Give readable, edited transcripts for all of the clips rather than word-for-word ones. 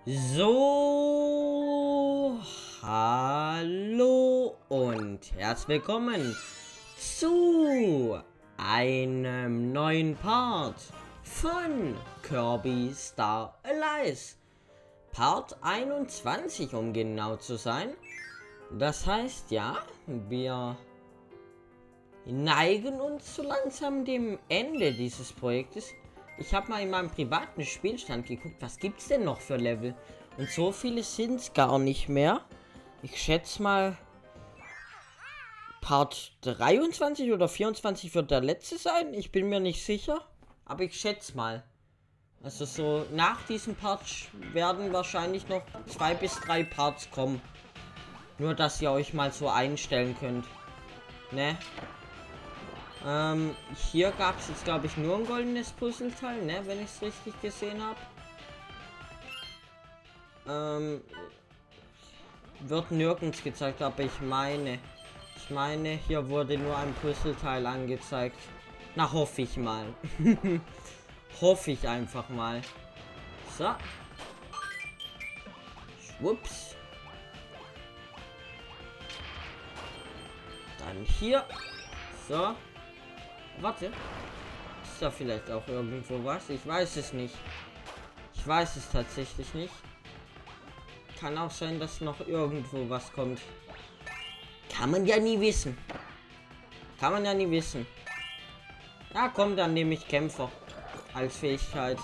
So, hallo und herzlich willkommen zu einem neuen Part von Kirby Star Allies. Part 21, um genau zu sein. Das heißt, ja, wir neigen uns so langsam dem Ende dieses Projektes. Ich habe mal in meinem privaten Spielstand geguckt, was gibt's denn noch für Level? Und so viele sind es gar nicht mehr. Ich schätze mal, Part 23 oder 24 wird der letzte sein. Ich bin mir nicht sicher, aber ich schätze mal. Also so nach diesem Part werden wahrscheinlich noch 2 bis 3 Parts kommen. Nur, dass ihr euch mal so einstellen könnt. Ne? Hier gab es jetzt, glaube ich, nur ein goldenes Puzzleteil, ne? Wenn ich es richtig gesehen habe. Wird nirgends gezeigt, aber ich meine, hier wurde nur ein Puzzleteil angezeigt. Na, hoffe ich mal. Hoffe ich einfach mal. So. Schwupps. Dann hier. So. Warte. Ist da vielleicht auch irgendwo was? Ich weiß es nicht. Ich weiß es tatsächlich nicht. Kann auch sein, dass noch irgendwo was kommt. Kann man ja nie wissen. Kann man ja nie wissen. Ja, komm, dann nehme ich Kämpfer als Fähigkeit.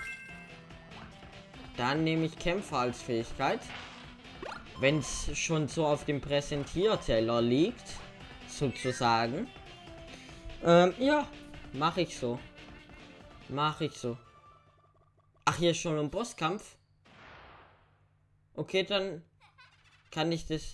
Dann nehme ich Kämpfer als Fähigkeit. Wenn es schon so auf dem Präsentierteller liegt, sozusagen. Ja, mache ich so. Mache ich so. Ach, hier ist schon ein Bosskampf. Okay, dann kann ich das.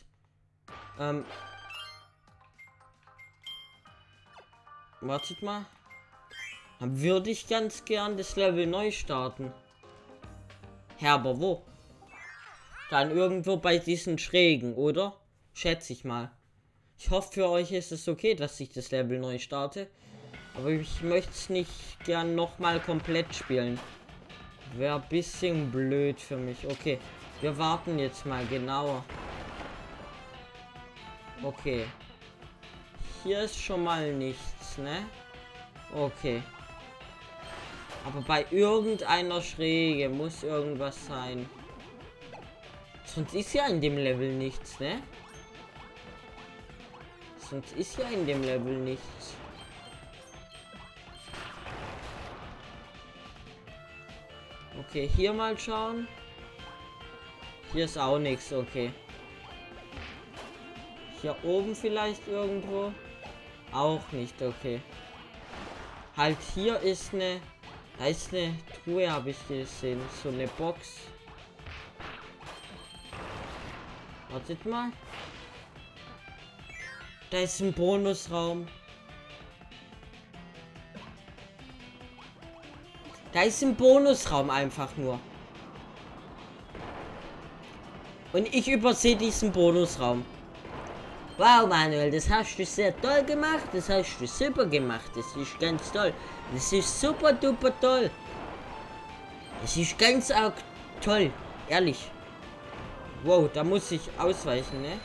Wartet mal. Dann würde ich ganz gern das Level neu starten. Ja, aber wo? Dann irgendwo bei diesen Schrägen, oder? Schätze ich mal. Ich hoffe, für euch ist es okay, dass ich das Level neu starte. Aber ich möchte es nicht gern nochmal komplett spielen. Wäre ein bisschen blöd für mich. Okay, wir warten jetzt mal genauer. Okay. Hier ist schon mal nichts, ne? Okay. Aber bei irgendeiner Schräge muss irgendwas sein. Sonst ist ja in dem Level nichts, ne? Sonst ist ja in dem Level nichts. Okay, hier mal schauen. Hier ist auch nichts, okay. Hier oben vielleicht irgendwo. Auch nicht, okay. Halt, hier ist eine... Da ist eine Truhe, habe ich gesehen. So eine Box. Wartet mal. Da ist ein Bonusraum. Da ist ein Bonusraum einfach nur. Und ich übersehe diesen Bonusraum. Wow, Manuel, das hast du sehr toll gemacht. Das hast du super gemacht. Das ist ganz toll. Das ist super duper toll. Das ist ganz auch toll. Ehrlich. Wow, da muss ich ausweichen, ne?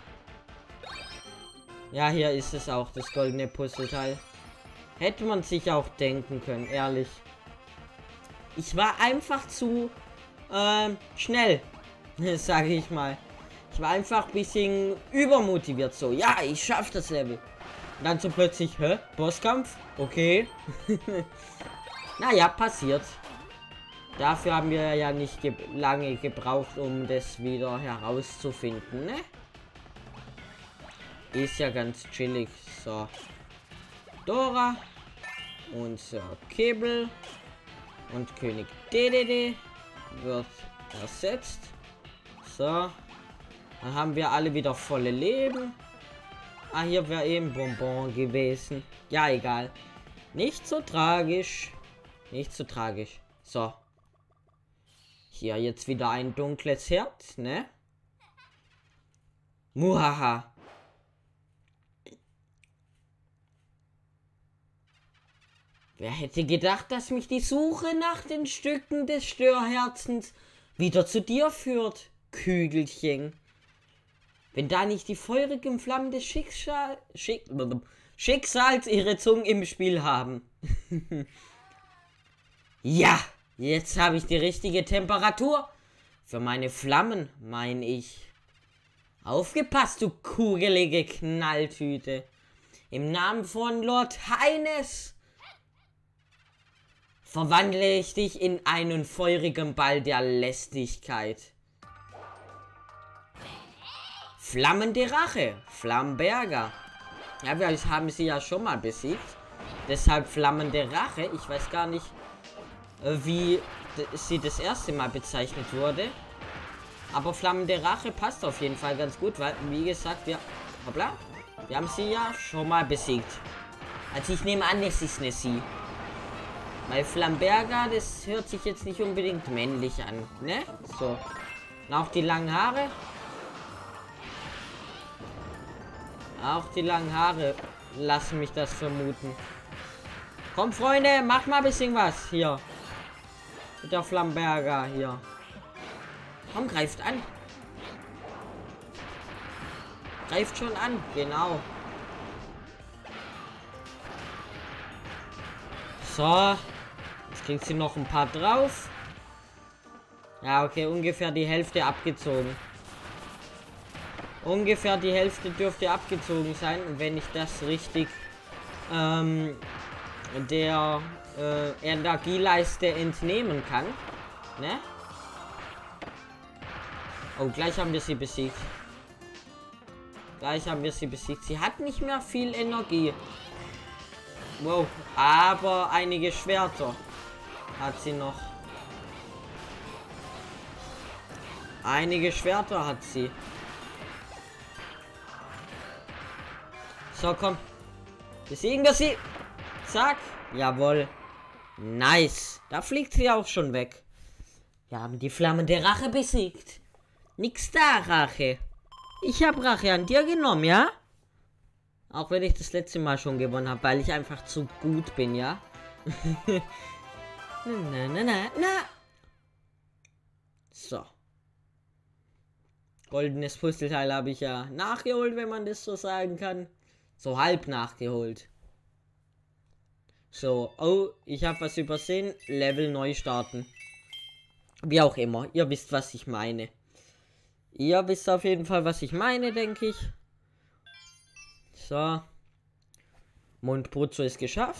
Ja, hier ist es auch, das goldene Puzzleteil. Hätte man sich auch denken können, ehrlich. Ich war einfach zu schnell, sage ich mal. Ich war einfach ein bisschen übermotiviert, so. Ja, ich schaff das Level. Und dann so plötzlich, hä? Bosskampf? Okay. Naja, passiert. Dafür haben wir ja nicht lange gebraucht, um das wieder herauszufinden, ne? Ist ja ganz chillig. So. Dora. Unser Kebel. Und König DDD wird ersetzt. So. Dann haben wir alle wieder volle Leben. Ah, hier wäre eben Bonbon gewesen. Ja, egal. Nicht so tragisch. Nicht so tragisch. So. Hier jetzt wieder ein dunkles Herz, ne? Muhaha. Wer hätte gedacht, dass mich die Suche nach den Stücken des Störherzens wieder zu dir führt, Kügelchen. Wenn da nicht die feurigen Flammen des Schicksals ihre Zungen im Spiel haben. Ja, jetzt habe ich die richtige Temperatur für meine Flammen, meine ich. Aufgepasst, du kugelige Knalltüte. Im Namen von Lord Heines verwandle ich dich in einen feurigen Ball der Lästigkeit. Flammende Rache, Flamberger. Ja, wir haben sie ja schon mal besiegt. Deshalb flammende Rache. Ich weiß gar nicht, wie sie das erste Mal bezeichnet wurde. Aber flammende Rache passt auf jeden Fall ganz gut, weil, wie gesagt, wir haben sie ja schon mal besiegt. Also ich nehme an, es ist eine sie. Weil Flamberger, das hört sich jetzt nicht unbedingt männlich an, ne? So. Und auch die langen Haare. Auch die langen Haare lassen mich das vermuten. Komm, Freunde, mach mal ein bisschen was hier. Mit der Flamberger hier. Komm, greift an. Greift schon an, genau. So. Jetzt kriegt sie noch ein paar drauf. Ja, okay, ungefähr die Hälfte abgezogen. Ungefähr die Hälfte dürfte abgezogen sein, wenn ich das richtig der Energieleiste entnehmen kann. Ne? Oh, gleich haben wir sie besiegt. Gleich haben wir sie besiegt. Sie hat nicht mehr viel Energie. Wow, aber einige Schwerter hat sie noch. Einige Schwerter hat sie. So, komm. Besiegen wir sie. Zack. Jawohl. Nice. Da fliegt sie auch schon weg. Wir haben die flammende Rache besiegt. Nix da, Rache. Ich habe Rache an dir genommen, ja? Auch wenn ich das letzte Mal schon gewonnen habe, weil ich einfach zu gut bin, ja? na. So. Goldenes Puzzleteil habe ich ja nachgeholt, wenn man das so sagen kann. So halb nachgeholt. So, oh, ich habe was übersehen. Level neu starten. Wie auch immer, ihr wisst, was ich meine. Ihr wisst auf jeden Fall, was ich meine, denke ich. So. Mondputzo ist geschafft.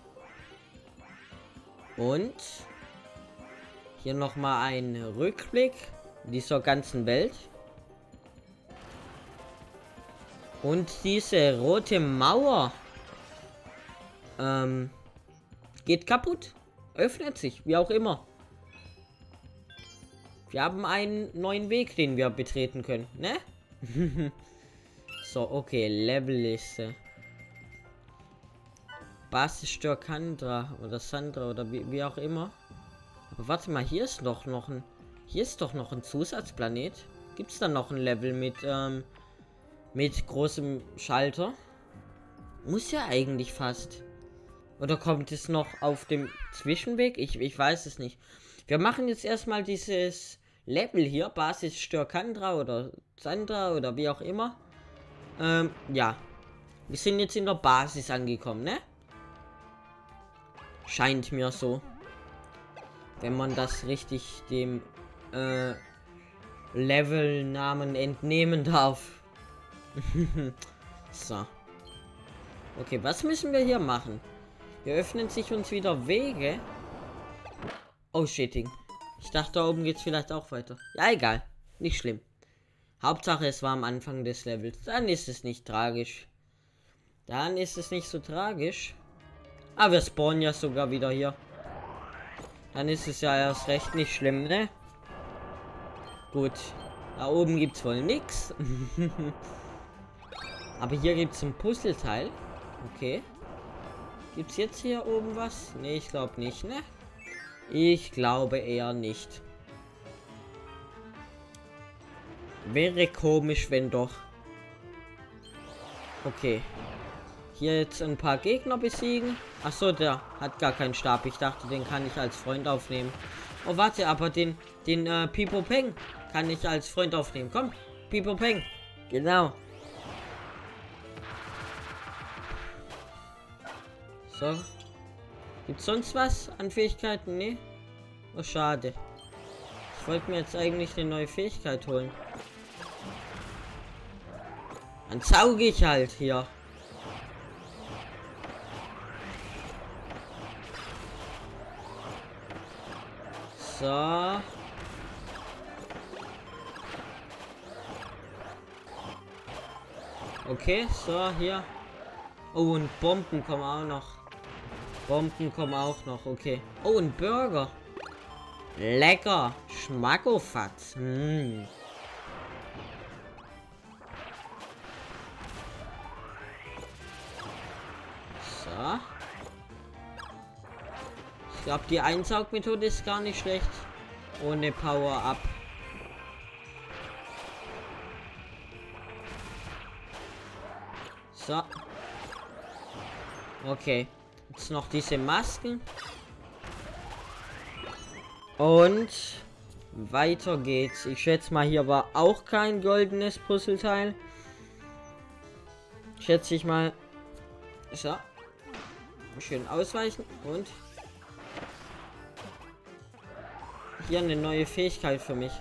Und hier nochmal ein Rückblick dieser ganzen Welt. Und diese rote Mauer geht kaputt. Öffnet sich, wie auch immer. Wir haben einen neuen Weg, den wir betreten können, ne? So, okay, Levelliste. Basis Störkandra oder Sandra oder wie auch immer. Aber warte mal, hier ist doch noch ein Zusatzplanet. Gibt es da noch ein Level mit großem Schalter? Muss ja eigentlich fast. Oder kommt es noch auf dem Zwischenweg? Ich weiß es nicht. Wir machen jetzt erstmal dieses Level hier. Basis Störkandra oder Sandra oder wie auch immer. Ja. Wir sind jetzt in der Basis angekommen, ne? Scheint mir so. Wenn man das richtig dem Levelnamen entnehmen darf. So. Okay, was müssen wir hier machen? Hier öffnen sich uns wieder Wege. Oh, shitting. Ich dachte, da oben geht's vielleicht auch weiter. Ja, egal. Nicht schlimm. Hauptsache, es war am Anfang des Levels. Dann ist es nicht tragisch. Dann ist es nicht so tragisch. Aber wir spawnen ja sogar wieder hier. Dann ist es ja erst recht nicht schlimm, ne? Gut. Da oben gibt's wohl nichts. Aber hier gibt's ein Puzzleteil. Okay. Gibt's jetzt hier oben was? Ne, ich glaube nicht, ne? Ich glaube eher nicht. Wäre komisch, wenn doch. Okay. Hier jetzt ein paar Gegner besiegen. Achso, der hat gar keinen Stab. Ich dachte, den kann ich als Freund aufnehmen. Oh, warte, aber den Pipo Peng kann ich als Freund aufnehmen. Komm, Pipo Peng. Genau. So. Gibt's sonst was an Fähigkeiten? Nee. Oh, schade. Ich wollte mir jetzt eigentlich eine neue Fähigkeit holen. Dann sauge ich halt hier. So. Okay, so, hier. Oh, und Bomben kommen auch noch. Bomben kommen auch noch, okay. Oh, ein Burger. Lecker. Schmackofatz. Mm. So. Ich glaube, die Einsaugmethode ist gar nicht schlecht. Ohne Power-Up. So. Okay. Jetzt noch diese Masken. Und weiter geht's. Ich schätze mal, hier war auch kein goldenes Puzzleteil. Schätze ich mal. So. Schön ausweichen. Und hier eine neue Fähigkeit für mich.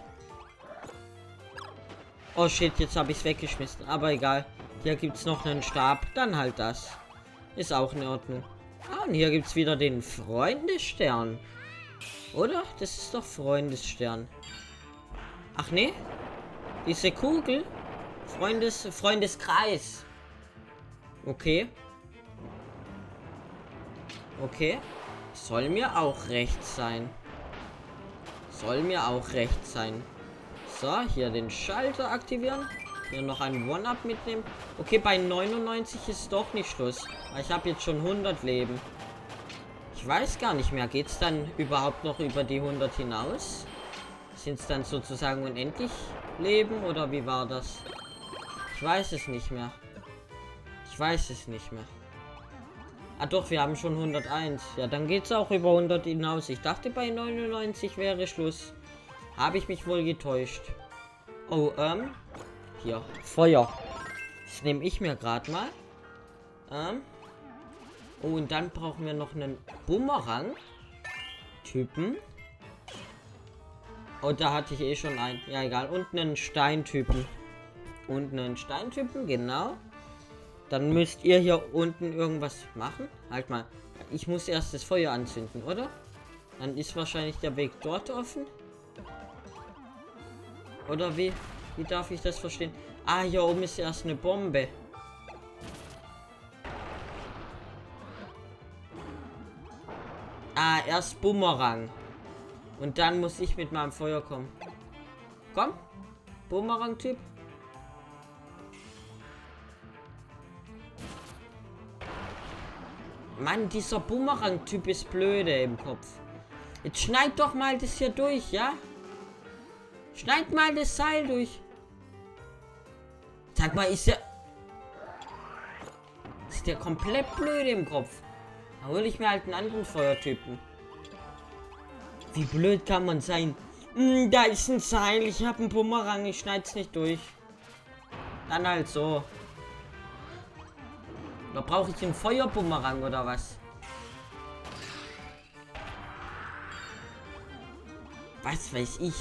Oh shit, jetzt habe ich es weggeschmissen. Aber egal. Hier gibt es noch einen Stab. Dann halt das. Ist auch in Ordnung. Ah, und hier gibt es wieder den Freundesstern. Oder? Das ist doch Freundesstern. Ach nee? Diese Kugel? Freundeskreis. Okay. Okay. Soll mir auch recht sein. Soll mir auch recht sein. So, hier den Schalter aktivieren. Hier noch ein One-Up mitnehmen. Okay, bei 99 ist doch nicht Schluss. Ich habe jetzt schon 100 Leben. Ich weiß gar nicht mehr. Geht es dann überhaupt noch über die 100 hinaus? Sind es dann sozusagen unendlich Leben oder wie war das? Ich weiß es nicht mehr. Ich weiß es nicht mehr. Ah doch, wir haben schon 101. Ja, dann geht es auch über 100 hinaus. Ich dachte, bei 99 wäre Schluss. Habe ich mich wohl getäuscht. Oh, hier. Feuer. Das nehme ich mir gerade mal. Oh, und dann brauchen wir noch einen Bumerang-Typen. Oh, da hatte ich eh schon einen. Ja, egal. Und einen Steintypen. Und einen Steintypen, genau. Dann müsst ihr hier unten irgendwas machen. Halt mal. Ich muss erst das Feuer anzünden, oder? Dann ist wahrscheinlich der Weg dort offen. Oder wie? Wie darf ich das verstehen? Ah, hier oben ist erst eine Bombe. Ah, erst Bumerang. Und dann muss ich mit meinem Feuer kommen. Komm. Bumerang-Typ. Mann, dieser Bumerang-Typ ist blöde im Kopf. Jetzt schneid doch mal das hier durch, ja? Schneid mal das Seil durch. Sag mal, ist der komplett blöd im Kopf? Da hole ich mir halt einen anderen Feuertypen. Wie blöd kann man sein? Da ist ein Seil, ich habe einen Bumerang, ich schneid's nicht durch. Dann halt so. Da brauche ich einen Feuerbumerang oder was? Was weiß ich?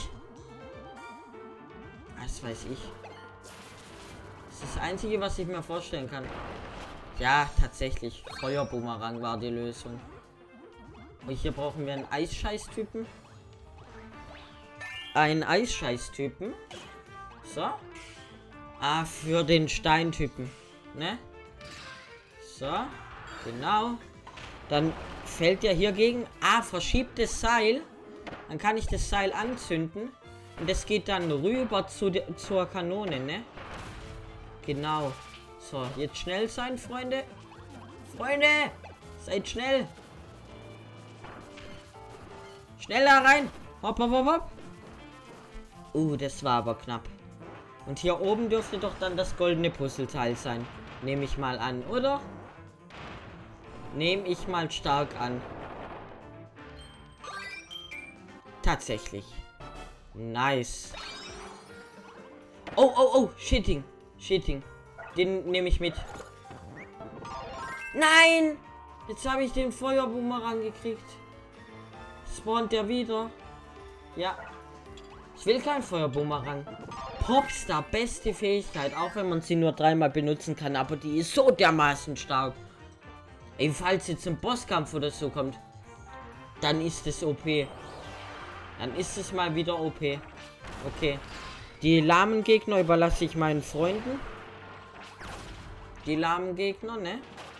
Was weiß ich? Das ist das Einzige, was ich mir vorstellen kann. Ja, tatsächlich. Feuerbumerang war die Lösung. Und hier brauchen wir einen Eisscheiß-Typen. Einen Eisscheiß-Typen. So. Ah, für den Steintypen. Ne? So. Genau. Dann fällt ja hier gegen. Ah, verschiebt das Seil. Dann kann ich das Seil anzünden. Und das geht dann rüber zur Kanone, ne? Genau. So, jetzt schnell sein, Freunde. Freunde! Seid schnell! Schneller rein! Hopp, hopp, hopp, hopp! Das war aber knapp. Und hier oben dürfte doch dann das goldene Puzzleteil sein. Nehme ich mal an, oder? Nehme ich mal stark an. Tatsächlich. Nice. Oh, oh, oh. Cheating. Cheating. Den nehme ich mit. Nein! Jetzt habe ich den Feuerboomerang gekriegt. Spawnt der wieder? Ja. Ich will keinen Feuerboomerang. Popstar, beste Fähigkeit. Auch wenn man sie nur 3-mal benutzen kann. Aber die ist so dermaßen stark. Ey, falls jetzt ein Bosskampf oder so kommt, dann ist es OP. Dann ist es mal wieder OP. Okay. Die lahmen Gegner überlasse ich meinen Freunden. Die lahmen Gegner, ne?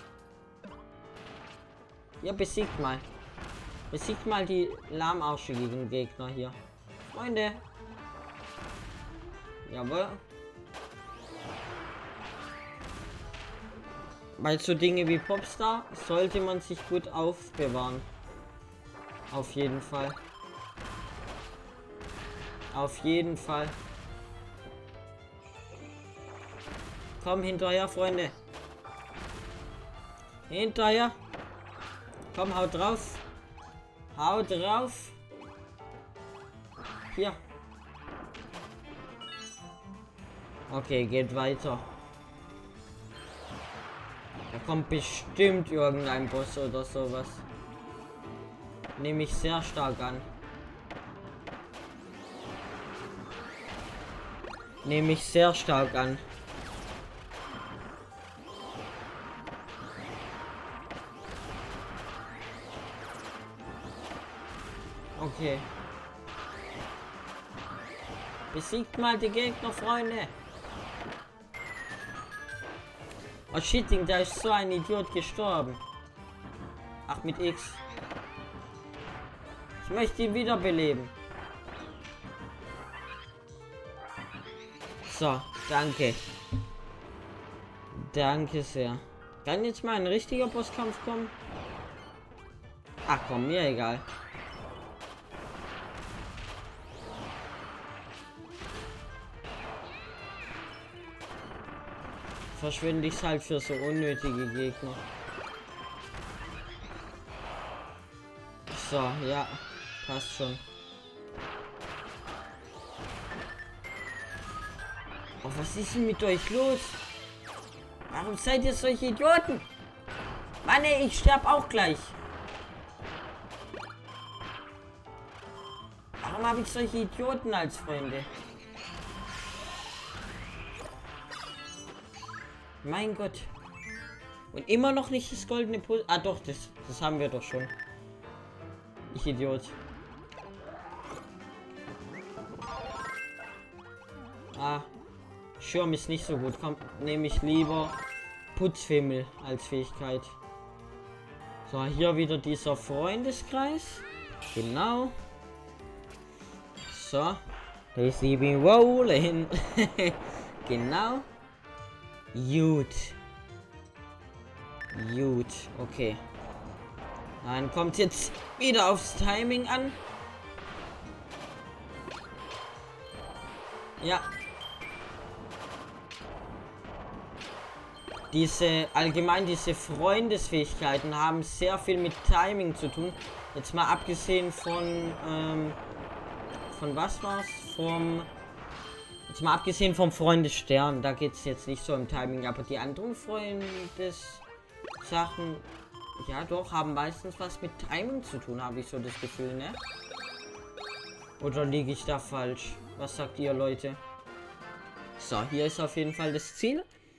Ja, besiegt mal. Besiegt mal die lahmarschigen Gegner hier. Freunde. Jawohl. Weil so Dinge wie Popstar sollte man sich gut aufbewahren. Auf jeden Fall. Auf jeden Fall. Komm hinterher, Freunde. Hinterher. Komm, haut drauf. Haut drauf. Hier. Okay, geht weiter. Da kommt bestimmt irgendein Boss oder sowas. Nehme ich sehr stark an. Nehme ich sehr stark an. Okay. Besiegt mal die Gegner, Freunde. Oh, Cheating, da ist so ein Idiot gestorben. Ach, mit X. Ich möchte ihn wiederbeleben. So, danke. Danke sehr. Kann jetzt mal ein richtiger Bosskampf kommen? Ach komm, mir egal. Verschwende ich halt für so unnötige Gegner. So, ja, passt schon. Oh, was ist denn mit euch los? Warum seid ihr solche Idioten? Mann, ey, ich sterbe auch gleich. Warum habe ich solche Idioten als Freunde? Mein Gott. Und immer noch nicht das goldene Puzzle. Ah doch, das haben wir doch schon. Ich Idiot. Ah. Schirm ist nicht so gut. Komm, nehme ich lieber Putzfimmel als Fähigkeit. So, hier wieder dieser Freundeskreis. Genau. So. Lazy be rolling. Genau. Gut. Gut. Okay. Dann kommt jetzt wieder aufs Timing an. Ja. Diese Freundesfähigkeiten haben sehr viel mit Timing zu tun. Jetzt mal abgesehen von was war's? Jetzt mal abgesehen vom Freundesstern, da geht es jetzt nicht so im Timing, aber die anderen Freundessachen, ja doch, haben meistens was mit Timing zu tun, habe ich so das Gefühl, ne? Oder liege ich da falsch? Was sagt ihr, Leute? So, hier ist auf jeden Fall das Ziel.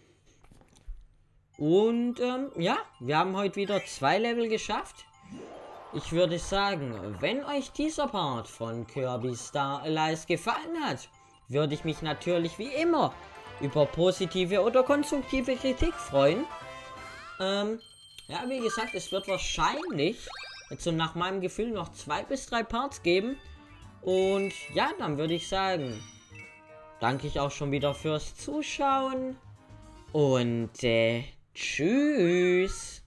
Und ja, wir haben heute wieder 2 Level geschafft. Ich würde sagen, wenn euch dieser Part von Kirby Star Allies gefallen hat, würde ich mich natürlich wie immer über positive oder konstruktive Kritik freuen. Ja, wie gesagt, es wird wahrscheinlich jetzt so nach meinem Gefühl noch 2 bis 3 Parts geben. Und ja, dann würde ich sagen, danke ich auch schon wieder fürs Zuschauen. Und tschüss.